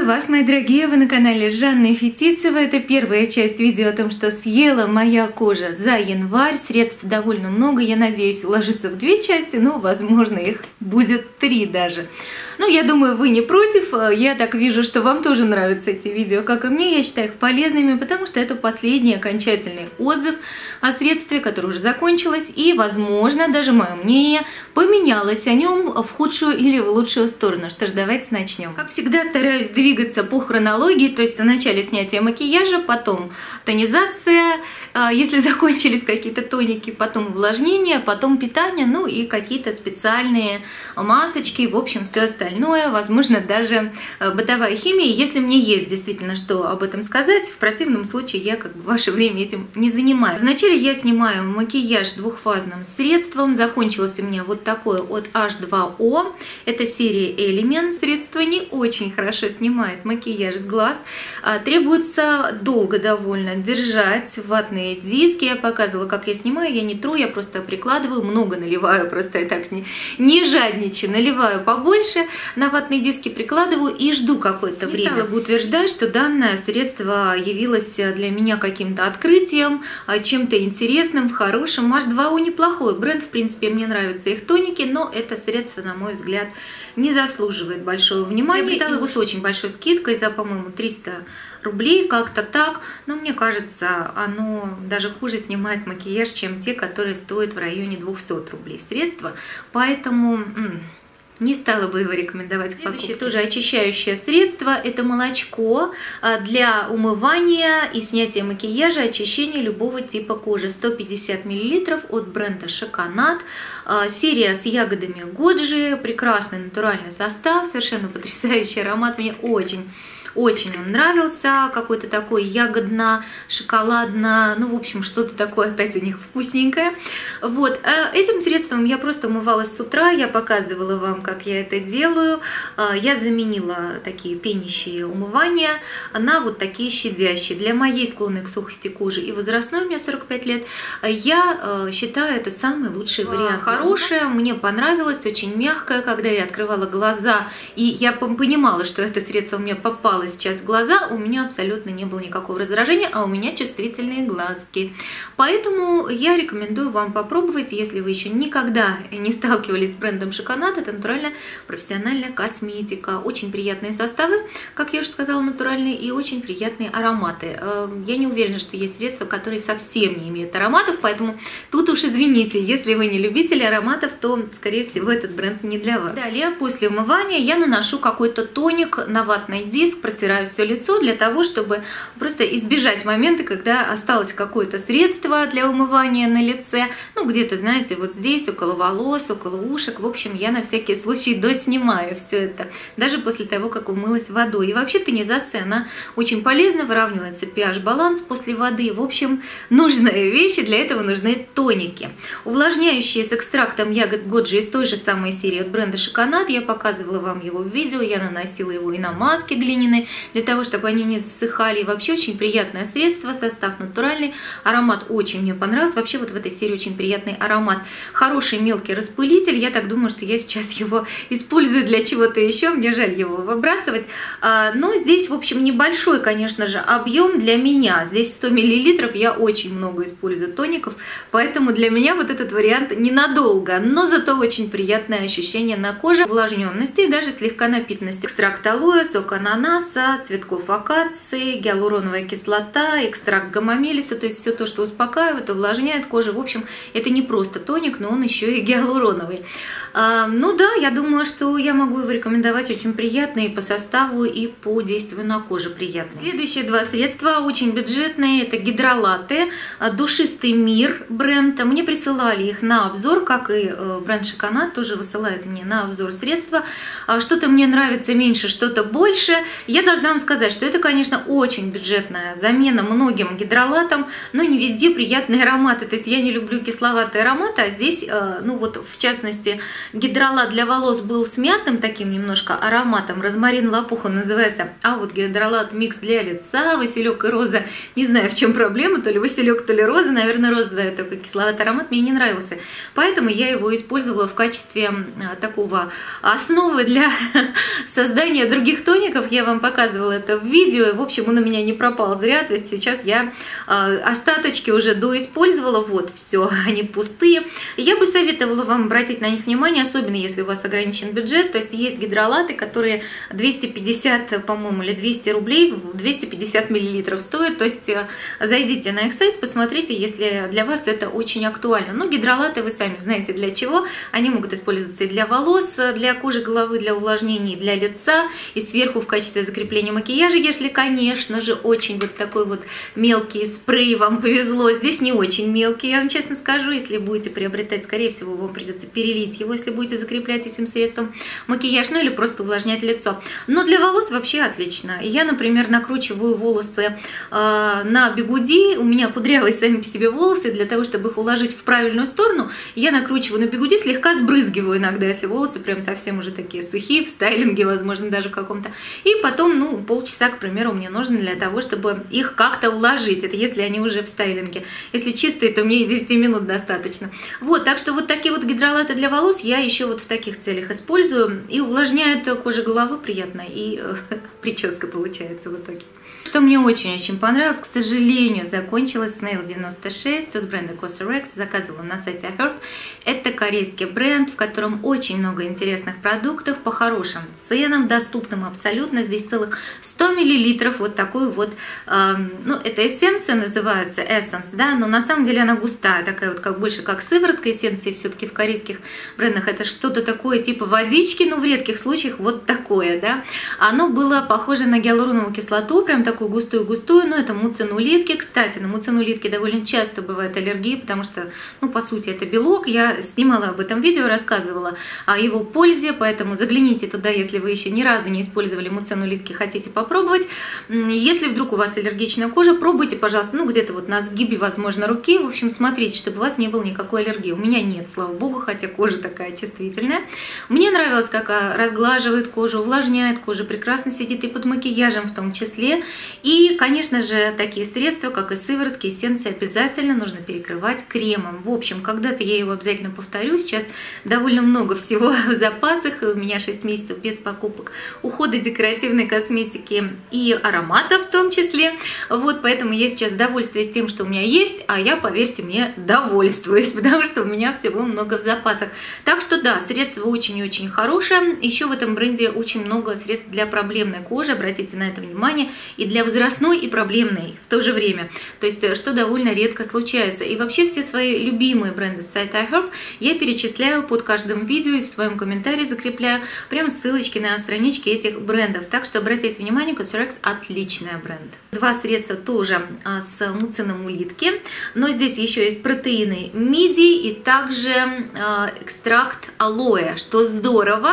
Приветствую вас, мои дорогие! Вы на канале Жанны Фетисовой. Это первая часть видео о том, что съела моя кожа за январь. Средств довольно много, я надеюсь уложиться в 2 части, но, возможно, их будет 3 даже. Ну, я думаю, вы не против. Я так вижу, что вам тоже нравятся эти видео, как и мне. Я считаю их полезными, потому что это последний окончательный отзыв о средстве, которое уже закончилось. И, возможно, даже мое мнение поменялось о нем в худшую или в лучшую сторону. Что ж, давайте начнем. Как всегда, стараюсь двигаться по хронологии, то есть вначале снятие макияжа, потом тонизация, если закончились какие-то тоники, потом увлажнение, потом питание, ну и какие-то специальные масочки, в общем, все остальное, возможно, даже бытовая химия, если мне есть действительно что об этом сказать. В противном случае я как бы ваше время этим не занимаю. Вначале я снимаю макияж двухфазным средством, закончилось у меня вот такое от H2O, это серия Element. Средство не очень хорошо снимает макияж с глаз, требуется долго довольно держать ватные диски. Я показывала, как я снимаю, я не тру, я просто прикладываю, много наливаю, просто я так не жадничаю, наливаю побольше, на ватные диски прикладываю и жду какое-то время. Не стала бы утверждать, что данное средство явилось для меня каким-то открытием, чем-то интересным, хорошим. H2O неплохой бренд, в принципе, мне нравятся их тоники, но это средство, на мой взгляд, не заслуживает большого внимания. Я приобретала его с очень большой скидкой за, по-моему, 300 рублей, как-то так, но мне кажется, оно даже хуже снимает макияж, чем те, которые стоят в районе 200 рублей средства, поэтому не стала бы его рекомендовать к покупке. Следующее тоже очищающее средство, это молочко для умывания и снятия макияжа, очищения любого типа кожи. 150 мл от бренда Шоконат. Серия с ягодами Годжи, прекрасный натуральный состав, совершенно потрясающий аромат, мне очень он нравился, какой-то такой ягодно-шоколадно, ну, в общем, что-то такое опять у них вкусненькое. Вот, этим средством я просто умывалась с утра, я показывала вам, как я это делаю. Я заменила такие пенящие умывания на вот такие щадящие. Для моей склонной к сухости кожи и возрастной, у меня 45 лет, я считаю, это самый лучший вариант. Хорошее, мне понравилось, очень мягкое, когда я открывала глаза, и я понимала, что это средство у меня попало сейчас в глаза, у меня абсолютно не было никакого раздражения, а у меня чувствительные глазки. Поэтому я рекомендую вам попробовать, если вы еще никогда не сталкивались с брендом Шоконат. Это натуральная профессиональная косметика. Очень приятные составы, как я уже сказала, натуральные, и очень приятные ароматы. Я не уверена, что есть средства, которые совсем не имеют ароматов, поэтому тут уж извините, если вы не любитель ароматов, то, скорее всего, этот бренд не для вас. Далее, после умывания я наношу какой-то тоник на ватный диск, протираю все лицо для того, чтобы просто избежать момента, когда осталось какое-то средство для умывания на лице, ну где-то, знаете, вот здесь, около волос, около ушек. В общем, я на всякий случай доснимаю все это, даже после того, как умылась водой. И вообще тонизация, она очень полезна, выравнивается pH-баланс после воды. В общем, нужная вещь, и для этого нужны тоники. Увлажняющие с экстрактом ягод Годжи из той же самой серии от бренда Шоконат. Я показывала вам его в видео, я наносила его и на маски глиняные, для того, чтобы они не засыхали. И вообще очень приятное средство, состав натуральный, аромат очень мне понравился. Вообще вот в этой серии очень приятный аромат. Хороший мелкий распылитель, я так думаю, что я сейчас его использую для чего-то еще, мне жаль его выбрасывать. Но здесь, в общем, небольшой, конечно же, объем для меня. Здесь 100 мл, я очень много использую тоников, поэтому для меня вот этот вариант ненадолго, но зато очень приятное ощущение на коже, увлажненности и даже слегка напитанности. Экстракт алоэ, сок ананаса, цветков акации, гиалуроновая кислота, экстракт гамамелиса, то есть все то, что успокаивает, увлажняет кожу. В общем, это не просто тоник, но он еще и гиалуроновый. Ну да, я думаю, что я могу его рекомендовать, очень приятный по составу и по действию на коже приятный. Следующие 2 средства очень бюджетные, это гидролаты, душистый мир бренд. Мне присылали их на обзор, как и бренд Шоконат тоже высылает мне на обзор средства. Что-то мне нравится меньше, что-то больше. Я должна вам сказать, что это, конечно, очень бюджетная замена многим гидролатам, но не везде приятные ароматы. То есть я не люблю кисловатые ароматы, а здесь, ну вот в частности, гидролат для волос был с мятным таким немножко ароматом, розмарин лопух он называется, а вот гидролат микс для лица, василек и роза, не знаю, в чем проблема, то ли василек, то ли роза, наверное, роза дает такой кисловатый аромат, мне не нравился. Поэтому я его использовала в качестве такого основы для создания других тоников. Я вам показывала это в видео, и, в общем, он у меня не пропал зря, то есть сейчас я остаточки уже доиспользовала, вот, все, они пустые. Я бы советовала вам обратить на них внимание, особенно если у вас ограничен бюджет, то есть есть гидролаты, которые 250, по-моему, или 200 рублей, 250 миллилитров стоят, то есть зайдите на их сайт, посмотрите, если для вас это очень актуально. Ну, гидролаты вы сами знаете для чего, они могут использоваться и для волос, для кожи головы, для увлажнения, для лица, и сверху в качестве закрепления макияжа, если, конечно же, очень вот такой вот мелкий спрей вам повезло. Здесь не очень мелкий, я вам честно скажу, если будете приобретать, скорее всего, вам придется перелить его, если будете закреплять этим средством макияж, ну или просто увлажнять лицо. Но для волос вообще отлично. Я, например, накручиваю волосы на бигуди, у меня кудрявые сами по себе волосы, для того, чтобы их уложить в правильную сторону, я накручиваю на бигуди, слегка сбрызгиваю иногда, если волосы прям совсем уже такие сухие, в стайлинге, возможно, даже в каком-то. И потом, ну, полчаса, к примеру, мне нужно для того, чтобы их как-то уложить. Это если они уже в стайлинге. Если чистые, то мне и 10 минут достаточно. Вот, так что вот такие вот гидролаты для волос я еще вот в таких целях использую. И увлажняет кожу головы приятно, и прическа получается в итоге. Что мне очень-очень понравилось, к сожалению, закончилась Snail 96 от бренда Cosrx, заказывала на сайте iHerb. Это корейский бренд, в котором очень много интересных продуктов по хорошим ценам, доступным абсолютно. Здесь целых 100 мл вот такой вот, ну, это эссенция называется, Essence, да, но на самом деле она густая, такая вот как больше как сыворотка эссенции, все-таки в корейских брендах это что-то такое типа водички, но в редких случаях вот такое, да. Оно было похоже на гиалуроновую кислоту, прям такую густую-густую, но это муцинолитки. Кстати, на муцинолитки довольно часто бывает аллергия, потому что, ну, по сути, это белок. Я снимала об этом видео, рассказывала о его пользе, поэтому загляните туда, если вы еще ни разу не использовали муцинолитки, хотите попробовать. Если вдруг у вас аллергичная кожа, пробуйте, пожалуйста, ну, где-то вот на сгибе, возможно, руки. В общем, смотрите, чтобы у вас не было никакой аллергии. У меня нет, слава богу, хотя кожа такая чувствительная. Мне нравилось, как разглаживает кожу, увлажняет кожу, прекрасно сидит и под макияжем в том числе. И, конечно же, такие средства, как и сыворотки, эссенции, обязательно нужно перекрывать кремом. В общем, когда-то я его обязательно повторю. Сейчас довольно много всего в запасах. У меня 6 месяцев без покупок ухода декоративной косметики и ароматов в том числе. Вот, поэтому я сейчас довольствуюсь тем, что у меня есть, а я, поверьте мне, довольствуюсь, потому что у меня всего много в запасах. Так что да, средство очень и очень хорошее. Еще в этом бренде очень много средств для проблемной кожи. Обратите на это внимание. И для возрастной и проблемной в то же время. То есть, что довольно редко случается. И вообще все свои любимые бренды с сайта iHerb я перечисляю под каждым видео и в своем комментарии закрепляю прям ссылочки на странички этих брендов. Так что обратите внимание, Cosrx отличный бренд. Два средства тоже с муцинолитки, но здесь еще есть протеины мидий и также экстракт алоэ, что здорово,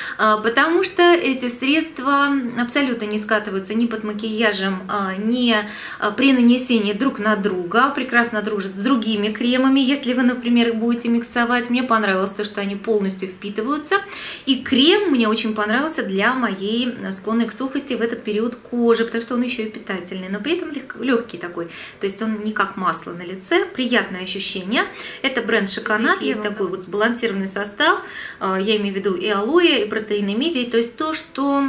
потому что эти средства абсолютно не скатываются ни под макияжем, не при нанесении друг на друга, прекрасно дружат с другими кремами. Если вы, например, их будете миксовать, мне понравилось то, что они полностью впитываются. И крем мне очень понравился для моей склонной к сухости в этот период кожи, потому что он еще и питательный, но при этом легкий такой. То есть он не как масло на лице, приятное ощущение. Это бренд Шоконат, есть такой вот сбалансированный состав, я имею в виду и алоэ, и протеины мидий, то есть то, что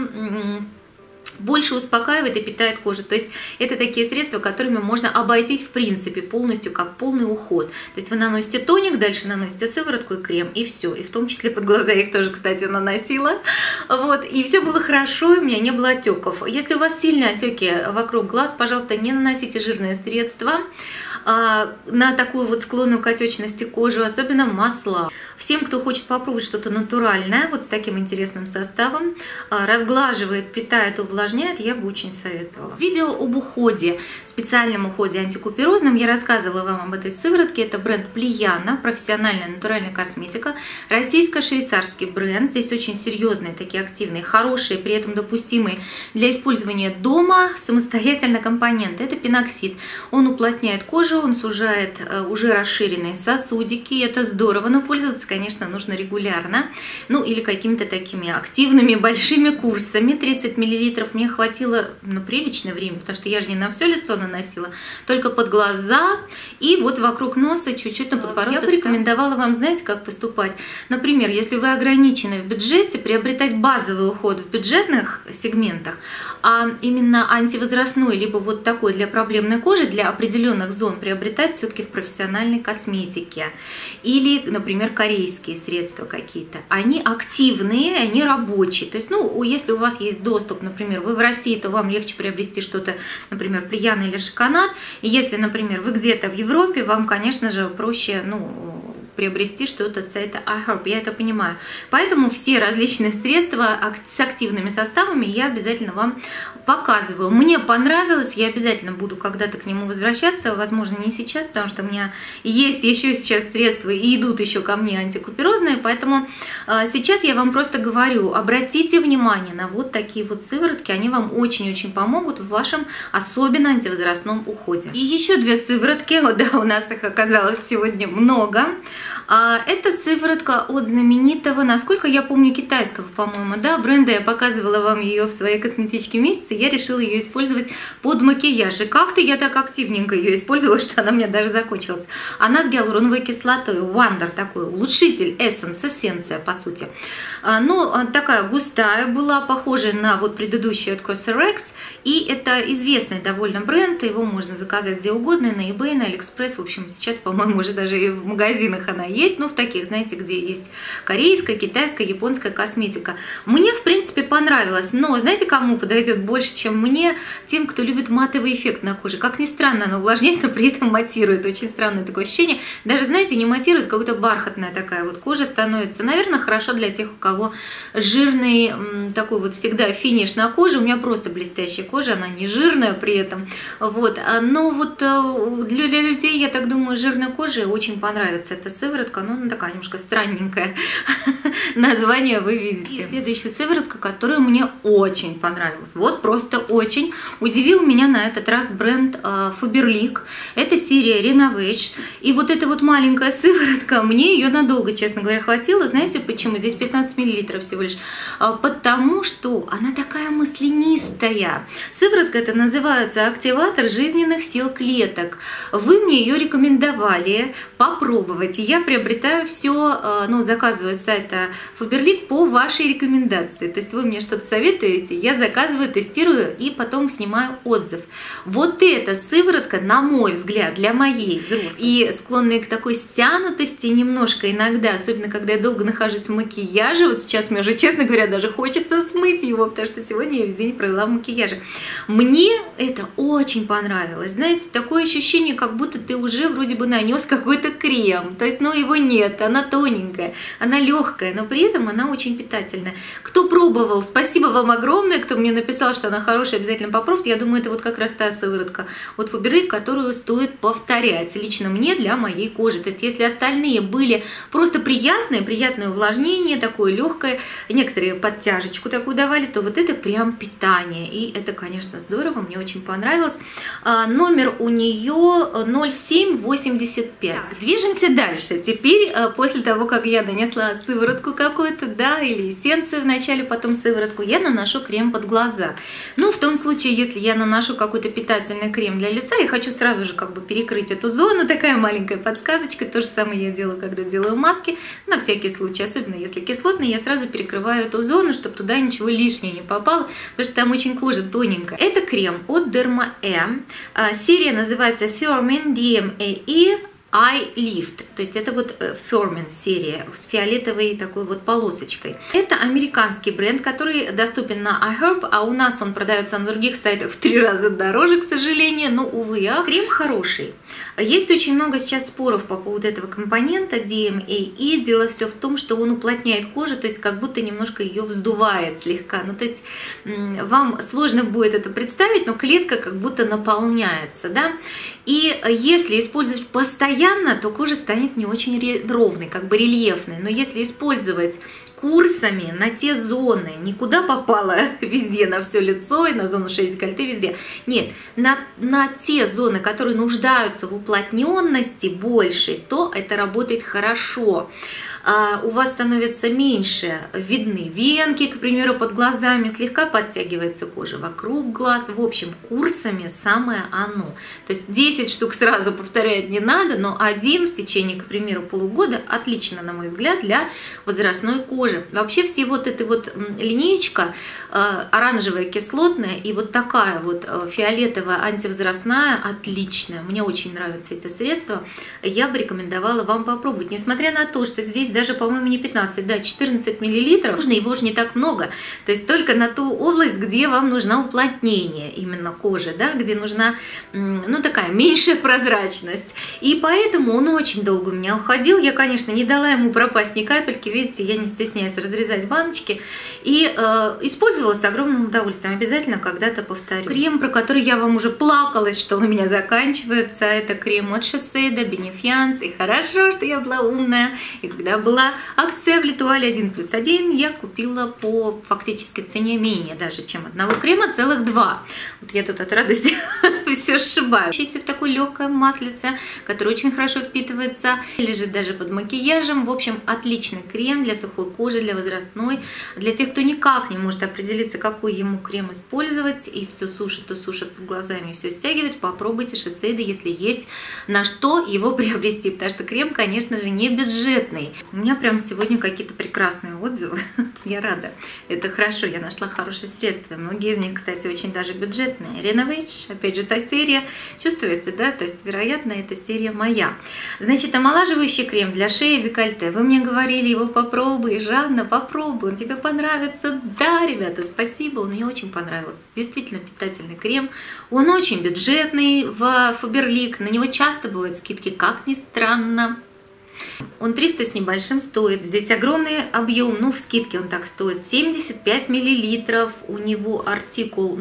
больше успокаивает и питает кожу. То есть это такие средства, которыми можно обойтись в принципе полностью, как полный уход. То есть вы наносите тоник, дальше наносите сыворотку и крем, и все. И в том числе под глаза я их тоже, кстати, наносила. Вот. И все было хорошо, и у меня не было отеков. Если у вас сильные отеки вокруг глаз, пожалуйста, не наносите жирные средства на такую вот склонную к отечности кожу, особенно масла. Всем, кто хочет попробовать что-то натуральное, вот с таким интересным составом, разглаживает, питает, увлажняет, я бы очень советовала. Видео об уходе, специальном уходе антикуперозном, я рассказывала вам об этой сыворотке. Это бренд Плияна, профессиональная натуральная косметика, российско-швейцарский бренд. Здесь очень серьезные, такие активные, хорошие, при этом допустимые для использования дома самостоятельно компоненты. Это пеноксид. Он уплотняет кожу, он сужает уже расширенные сосудики, это здорово, но пользоваться, конечно, нужно регулярно, ну или какими-то такими активными большими курсами. 30 мл мне хватило на приличное время, потому что я же не на все лицо наносила, только под глаза и вот вокруг носа, чуть-чуть на подбородок. Я бы рекомендовала вам, знаете, как поступать. Например, если вы ограничены в бюджете, приобретать базовый уход в бюджетных сегментах, а именно антивозрастной, либо вот такой для проблемной кожи, для определенных зон приобретать все-таки в профессиональной косметике. Или, например, корейские средства какие-то. Они активные, они рабочие. То есть, ну, если у вас есть доступ, например, вы в России, то вам легче приобрести что-то, например, Плияна или Шиконат. И если, например, вы где-то в Европе, вам, конечно же, проще, ну, приобрести что-то с сайта iHerb, я это понимаю. Поэтому все различные средства с активными составами я обязательно вам показываю. Мне понравилось, я обязательно буду когда-то к нему возвращаться, возможно, не сейчас, потому что у меня есть еще сейчас средства и идут еще ко мне антикуперозные, поэтому сейчас я вам просто говорю, обратите внимание на вот такие вот сыворотки, они вам очень-очень помогут в вашем особенно антивозрастном уходе. И еще две сыворотки, вот, да, у нас их оказалось сегодня много. Это сыворотка от знаменитого, насколько я помню, китайского, по-моему, да, бренда. Я показывала вам ее в своей косметичке месяца, я решила ее использовать под макияж. И как-то я так активненько ее использовала, что она у меня даже закончилась. Она с гиалуроновой кислотой, Wonder такой, улучшитель, эссенция, по сути. Ну, такая густая была, похожая на вот предыдущий от Cosrx. И это известный довольно бренд, его можно заказать где угодно, на eBay, на AliExpress. В общем, сейчас, по-моему, уже даже и в магазинах она есть, ну, в таких, знаете, где есть корейская, китайская, японская косметика. Мне, в принципе, понравилось, но знаете, кому подойдет больше, чем мне? Тем, кто любит матовый эффект на коже. Как ни странно, она увлажняет, но при этом матирует. Очень странное такое ощущение. Даже, знаете, не матирует, какая-то бархатная такая вот кожа становится. Наверное, хорошо для тех, у кого жирный такой вот всегда финиш на коже. У меня просто блестящая кожа, она не жирная при этом. Вот. Но вот для людей, я так думаю, жирной кожи очень понравится эта сыворотка, но она такая немножко странненькая. Название вы видите. И следующая сыворотка, которая мне очень понравилась. Вот просто очень. Удивил меня на этот раз бренд Faberlic. Это серия Renovage. И вот эта вот маленькая сыворотка, мне ее надолго, честно говоря, хватило. Знаете почему? Здесь 15 мл всего лишь. Потому что она такая маслянистая. Сыворотка эта называется «Активатор жизненных сил клеток». Вы мне ее рекомендовали попробовать. И я приобретаю все, ну, заказываю с сайта Faberlic по вашей рекомендации. То есть вы мне что-то советуете, я заказываю, тестирую и потом снимаю отзыв. Вот эта сыворотка, на мой взгляд, для моей взрослой и склонной к такой стянутости немножко иногда, особенно когда я долго нахожусь в макияже, вот сейчас мне уже, честно говоря, даже хочется смыть его, потому что сегодня я весь день провела в макияже. Мне это очень понравилось. Знаете, такое ощущение, как будто ты уже вроде бы нанес какой-то крем. То есть, ну, его нет, она тоненькая, она легкая, но при этом она очень питательная. Кто пробовал, спасибо вам огромное, кто мне написал, что она хорошая, обязательно попробуйте. Я думаю, это вот как раз та сыворотка от Faberlic, которую стоит повторять. Лично мне, для моей кожи. То есть, если остальные были просто приятное увлажнение, такое легкое, некоторые подтяжечку такую давали, то вот это прям питание. И это, конечно, здорово, мне очень понравилось. Номер у нее 0785. Так, движемся дальше. Теперь, после того, как я нанесла сыворотку какую-то, да, или эссенцию вначале, потом сыворотку, я наношу крем под глаза. Ну, в том случае, если я наношу какой-то питательный крем для лица, я хочу сразу же как бы перекрыть эту зону, такая маленькая подсказочка. То же самое я делаю, когда делаю маски, на всякий случай, особенно если кислотный, я сразу перекрываю эту зону, чтобы туда ничего лишнего не попало, потому что там очень кожа тоненькая. Это крем от Derma-M. Серия называется Firmin DMAE Eye Lift, то есть это вот Firmin серия с фиолетовой такой вот полосочкой. Это американский бренд, который доступен на iHerb, а у нас он продается на других сайтах в 3 раза дороже, к сожалению, но, увы, крем хороший. Есть очень много сейчас споров по поводу этого компонента DMAE. Дело все в том, что он уплотняет кожу, то есть как будто немножко ее вздувает слегка. Ну, то есть вам сложно будет это представить, но клетка как будто наполняется, да. И если использовать постоянно, то кожа станет не очень ровной, как бы рельефной. Но если использовать курсами на те зоны, никуда попало везде, на все лицо и на зону шеи декольте везде. Нет, на те зоны, которые нуждаются в уплотненности большей, то это работает хорошо. У вас становится меньше видны венки, к примеру, под глазами, слегка подтягивается кожа вокруг глаз. В общем, курсами самое оно. То есть 10 штук сразу повторять не надо, но один в течение, к примеру, полугода отлично, на мой взгляд, для возрастной кожи. Вообще все вот эта вот линеечка оранжевая, кислотная и вот такая вот фиолетовая, антивозрастная, отличная. Мне очень нравятся эти средства. Я бы рекомендовала вам попробовать. Несмотря на то, что здесь даже, по-моему, не 15, да, 14 миллилитров, его же не так много. То есть только на ту область, где вам нужно уплотнение именно кожи, да, где нужна, ну, такая меньшая прозрачность. И поэтому он очень долго у меня уходил. Я, конечно, не дала ему пропасть ни капельки. Видите, я не стесняюсь разрезать баночки. И использовала с огромным удовольствием. Обязательно когда-то повторю. Крем, про который я вам уже плакалась, что он у меня заканчивается, это крем от Shiseido, Benefiance. И хорошо, что я была умная. И когда была акция в Литуале 1+1, я купила по фактически цене менее даже, чем одного крема, целых 2. Вот я тут от радости все сшибаю. Еще в такой легкое маслице, которое очень хорошо впитывается, лежит даже под макияжем. В общем, отличный крем для сухой кожи, для возрастной, для тех, кто никак не может определиться, какой ему крем использовать, и все сушит, то сушит под глазами, все стягивает. Попробуйте Shiseido, если есть на что его приобрести, потому что крем, конечно же, не бюджетный. У меня прям сегодня какие-то прекрасные отзывы. Я рада. Это хорошо, я нашла хорошее средство. Многие из них, кстати, очень даже бюджетные. Renovage, опять же, та серия. Чувствуется, да? То есть, вероятно, эта серия моя. Значит, омолаживающий крем для шеи и декольте. Вы мне говорили, его попробуй, Жанна, попробуй, он тебе понравится. Да, ребята, спасибо, он мне очень понравился. Действительно питательный крем. Он очень бюджетный в Faberlic. На него часто бывают скидки, как ни странно. Он 300 с небольшим стоит. Здесь огромный объем, ну в скидке он так стоит 75 миллилитров. У него артикул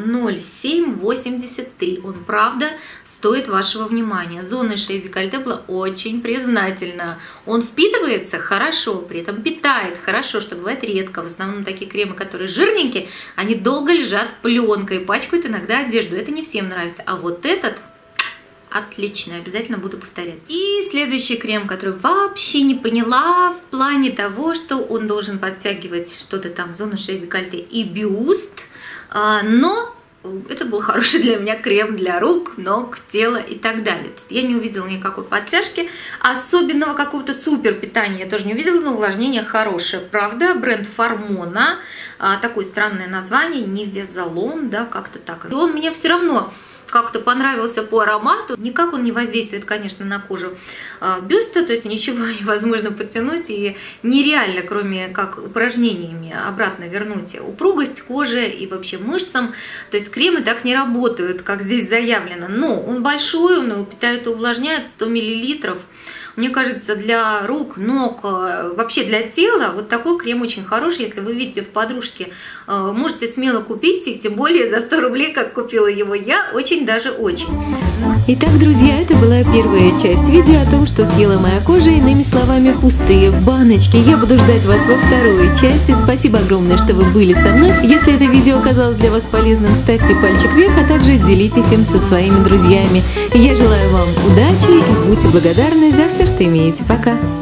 0783. Он правда стоит вашего внимания. Зона шеи и декольте была очень признательна. Он впитывается хорошо, при этом питает хорошо, что бывает редко. В основном такие кремы, которые жирненькие, они долго лежат пленкой, пачкают иногда одежду. Это не всем нравится. А вот этот отлично, обязательно буду повторять. И следующий крем, который вообще не поняла в плане того, что он должен подтягивать что-то там в зону шеи, декольте и бюст, но это был хороший для меня крем для рук, ног, тела и так далее. То есть я не увидела никакой подтяжки, особенного какого-то супер питания я тоже не увидела, но увлажнение хорошее. Правда, бренд Формона, такое странное название, Невезолон, да, как-то так. И он мне все равно как-то понравился по аромату. Никак он не воздействует, конечно, на кожу бюста, то есть ничего невозможно подтянуть и нереально, кроме как упражнениями, обратно вернуть упругость кожи и вообще мышцам. То есть кремы так не работают, как здесь заявлено. Но он большой, он питает и увлажняет 100 миллилитров. Мне кажется, для рук, ног, вообще для тела вот такой крем очень хороший. Если вы видите в подружке, можете смело купить их, тем более за 100 рублей, как купила его я, очень даже очень. Итак, друзья, это была первая часть видео о том, что съела моя кожа, иными словами, пустые баночки. Я буду ждать вас во второй части. Спасибо огромное, что вы были со мной. Если это видео оказалось для вас полезным, ставьте пальчик вверх, а также делитесь им со своими друзьями. Я желаю вам удачи и будьте благодарны за все, что имеете. Пока!